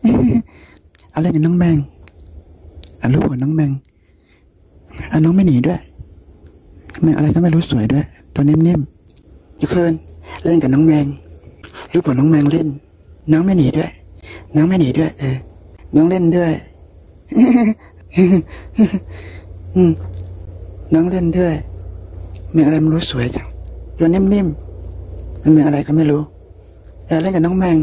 อะไรกับน้องแมงรูปหัวน้องแมงน้องไม่หนีด้วยแมงอะไรก็ไม่รู้สวยด้วยตัวนิ่มๆยูเคินเล่นกับน้องแมงรูปหัวน้องแมงเล่นน้องไม่หนีด้วยน้องไม่หนีด้วยน้องเล่นด้วย น้องเล่นด้วยแมงอะไรไม่รู้สวยจังตัวนิ่มๆมันแมงอะไรก็ไม่รู้เล่นกับน้องแมง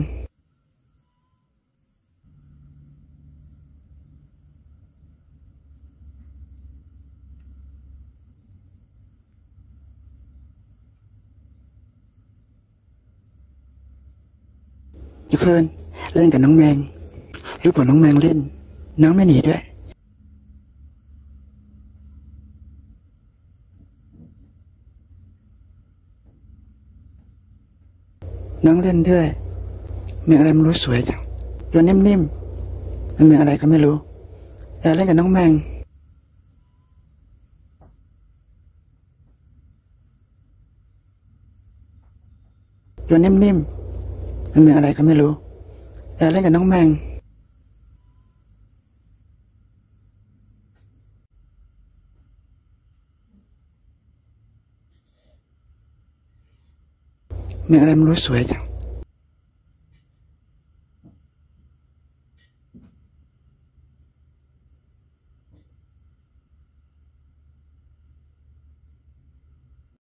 ยูเคินเล่นกับน้องแมงรูปหัวน้องแมงเล่นน้องไม่หนีด้วยน้องเล่นด้วยแมงอะไรไม่รู้สวยจังตัวนิ่มๆมันแมงอะไรก็ไม่รู้เล่นกับน้องแมงตัวนิ่มๆมันแมงอะไรก็ไม่รู้เล่นกับน้องแมงแมงอะไรไม่รู้สวยจัง